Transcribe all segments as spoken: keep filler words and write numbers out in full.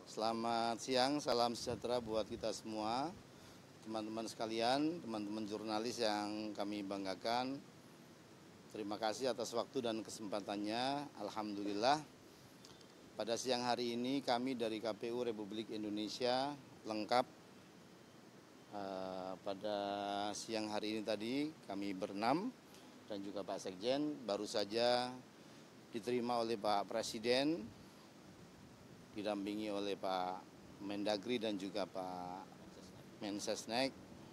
Selamat siang, salam sejahtera buat kita semua, teman-teman sekalian, teman-teman jurnalis yang kami banggakan. Terima kasih atas waktu dan kesempatannya. Alhamdulillah, pada siang hari ini kami dari K P U Republik Indonesia lengkap. Uh, pada siang hari ini tadi kami berenam dan juga Pak Sekjen baru saja diterima oleh Pak Presiden, didampingi oleh Pak Mendagri dan juga Pak Mensesnek.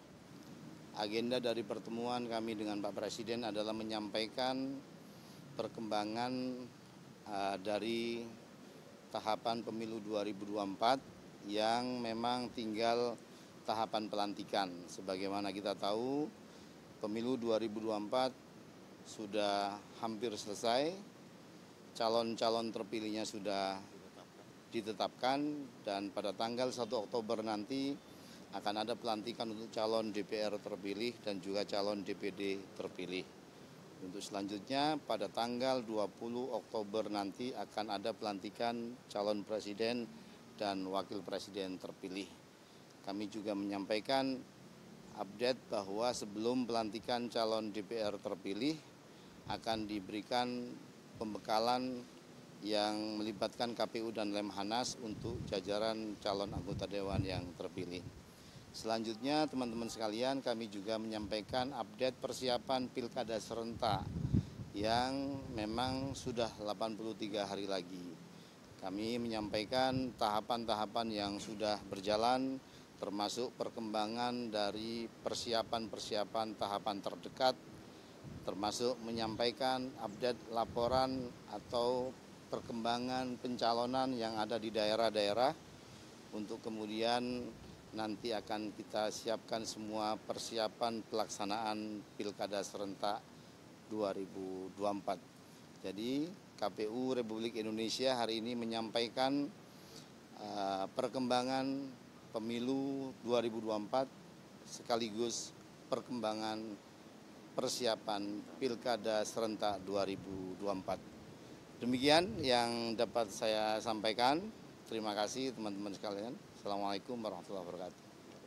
Agenda dari pertemuan kami dengan Pak Presiden adalah menyampaikan perkembangan uh, dari tahapan pemilu dua ribu dua puluh empat yang memang tinggal tahapan pelantikan. Sebagaimana kita tahu, pemilu dua ribu dua puluh empat sudah hampir selesai, calon-calon terpilihnya sudah ditetapkan, dan pada tanggal satu Oktober nanti akan ada pelantikan untuk calon D P R terpilih dan juga calon D P D terpilih. Untuk selanjutnya pada tanggal dua puluh Oktober nanti akan ada pelantikan calon presiden dan wakil presiden terpilih. Kami juga menyampaikan update bahwa sebelum pelantikan calon D P R terpilih akan diberikan pembekalan yang melibatkan K P U dan Lemhanas untuk jajaran calon anggota dewan yang terpilih. Selanjutnya teman-teman sekalian, kami juga menyampaikan update persiapan Pilkada serentak yang memang sudah delapan puluh tiga hari lagi. Kami menyampaikan tahapan-tahapan yang sudah berjalan, termasuk perkembangan dari persiapan-persiapan tahapan terdekat, termasuk menyampaikan update laporan atau perkembangan pencalonan yang ada di daerah-daerah untuk kemudian nanti akan kita siapkan semua persiapan pelaksanaan Pilkada serentak dua ribu dua puluh empat. Jadi K P U Republik Indonesia hari ini menyampaikan uh, perkembangan pemilu dua ribu dua puluh empat sekaligus perkembangan persiapan Pilkada serentak dua ribu dua puluh empat. Demikian yang dapat saya sampaikan. Terima kasih teman-teman sekalian. Assalamualaikum warahmatullahi wabarakatuh.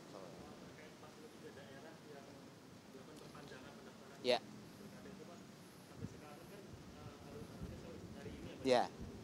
Ya. Ya.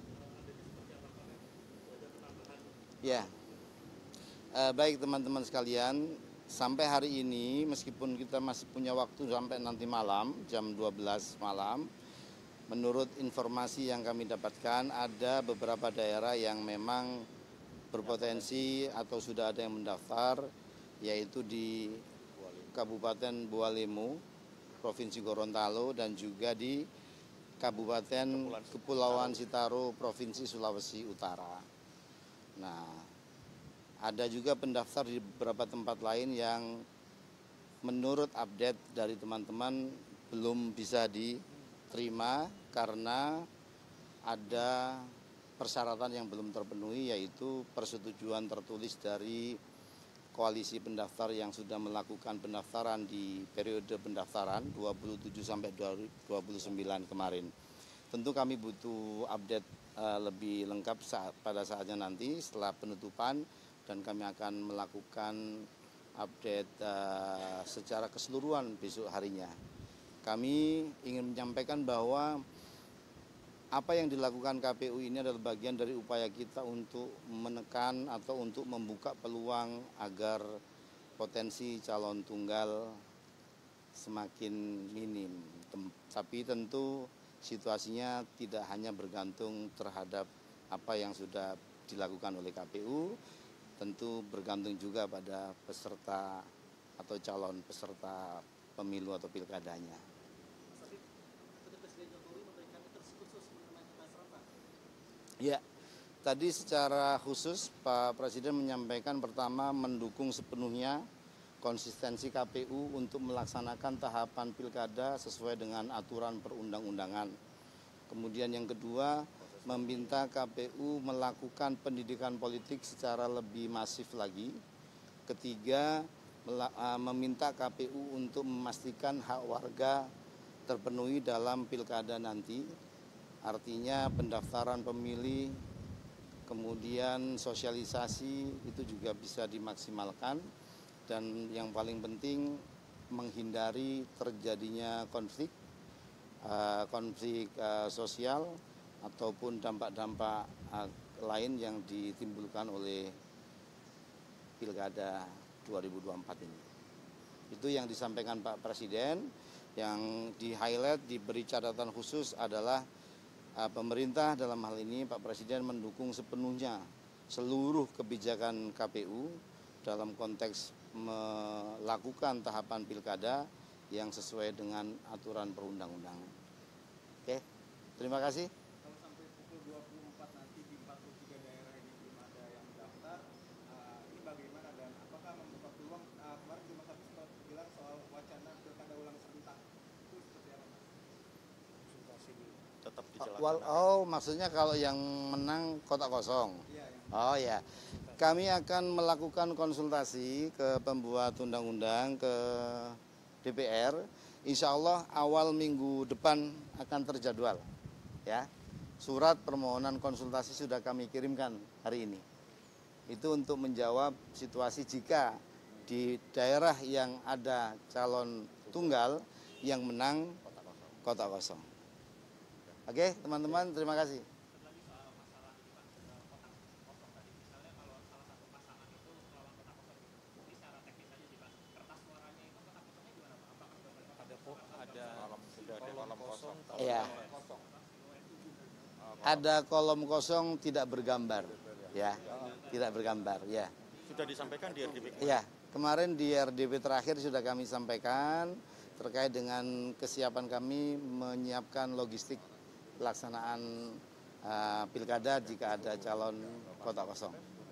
Ya. Uh, baik teman-teman sekalian, sampai hari ini meskipun kita masih punya waktu sampai nanti malam, jam dua belas malam, menurut informasi yang kami dapatkan ada beberapa daerah yang memang berpotensi atau sudah ada yang mendaftar, yaitu di Kabupaten Bualemu, Provinsi Gorontalo, dan juga di Kabupaten Kepulauan Sitaro, Provinsi Sulawesi Utara. Nah, ada juga pendaftar di beberapa tempat lain yang menurut update dari teman-teman belum bisa diterima karena ada persyaratan yang belum terpenuhi, yaitu persetujuan tertulis dari koalisi pendaftar yang sudah melakukan pendaftaran di periode pendaftaran dua puluh tujuh sampai dua puluh sembilan kemarin. Tentu kami butuh update uh, lebih lengkap saat, pada saatnya nanti setelah penutupan, dan kami akan melakukan update uh, secara keseluruhan besok harinya. Kami ingin menyampaikan bahwa apa yang dilakukan K P U ini adalah bagian dari upaya kita untuk menekan atau untuk membuka peluang agar potensi calon tunggal semakin minim. Tapi tentu situasinya tidak hanya bergantung terhadap apa yang sudah dilakukan oleh K P U, tentu bergantung juga pada peserta atau calon peserta pemilu atau pilkadanya. Ya, tadi secara khusus Pak Presiden menyampaikan pertama mendukung sepenuhnya konsistensi K P U untuk melaksanakan tahapan pilkada sesuai dengan aturan perundang-undangan. Kemudian yang kedua, meminta K P U melakukan pendidikan politik secara lebih masif lagi. Ketiga, meminta K P U untuk memastikan hak warga terpenuhi dalam pilkada nanti. Artinya pendaftaran pemilih kemudian sosialisasi itu juga bisa dimaksimalkan, dan yang paling penting menghindari terjadinya konflik, uh, konflik uh, sosial ataupun dampak-dampak uh, lain yang ditimbulkan oleh Pilkada dua ribu dua puluh empat ini. Itu yang disampaikan Pak Presiden. Yang di-highlight, diberi catatan khusus adalah uh, pemerintah dalam hal ini Pak Presiden mendukung sepenuhnya seluruh kebijakan K P U dalam konteks melakukan tahapan pilkada yang sesuai dengan aturan perundang-undangan. Oke, terima kasih. Kalau sampai pukul dua puluh empat nanti di empat puluh tiga daerah ini belum ada yang mendaftar, uh, ini bagaimana dan apakah membuka peluang? Uh, kemarin cuma satu sempat bilang soal wacana pilkada ulang serentak, itu seperti apa, Mas? Konsultasi dulu. Tetap dijalankan. Oh, maksudnya kalau yang menang kotak kosong? Iya, yang oh ya, kami akan melakukan konsultasi ke pembuat undang-undang, ke D P R. Insya Allah awal minggu depan akan terjadwal. Ya, surat permohonan konsultasi sudah kami kirimkan hari ini. Itu untuk menjawab situasi jika di daerah yang ada calon tunggal yang menang kotak kosong. Oke, teman-teman, terima kasih. Ya, ada kolom kosong tidak bergambar, ya, tidak bergambar, ya. Sudah disampaikan di R D P? Ya, kemarin di R D P terakhir sudah kami sampaikan terkait dengan kesiapan kami menyiapkan logistik pelaksanaan uh, pilkada jika ada calon kotak kosong.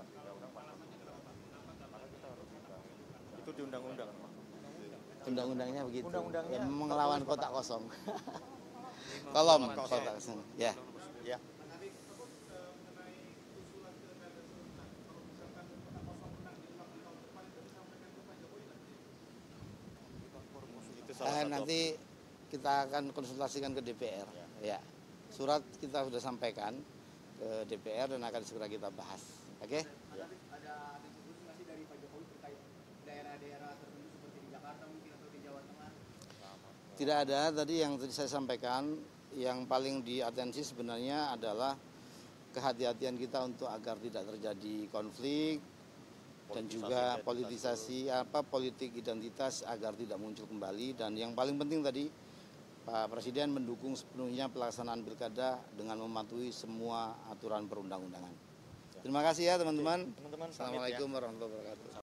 Itu di undang-undang. Undang-undangnya begitu. Undang-undangnya mengelawan kotak kosong. Kolom kotak kosong. Ya. Ya. Eh, nanti kita akan konsultasikan ke D P R. Ya. Surat kita sudah sampaikan ke D P R dan akan segera kita bahas. Oke? Okay? Ya. Ada diskusi nggak sih dari Pak Jokowi terkait daerah-daerah tertentu seperti di Jakarta mungkin atau di Jawa Tengah? Tidak ada. Tadi yang tadi saya sampaikan, yang paling diatensi sebenarnya adalah kehati-hatian kita untuk agar tidak terjadi konflik dan juga politisasi apa politik identitas agar tidak muncul kembali. Dan yang paling penting tadi Pak Presiden mendukung sepenuhnya pelaksanaan pilkada dengan mematuhi semua aturan perundang-undangan. Terima kasih ya teman-teman. Assalamualaikum warahmatullahi wabarakatuh.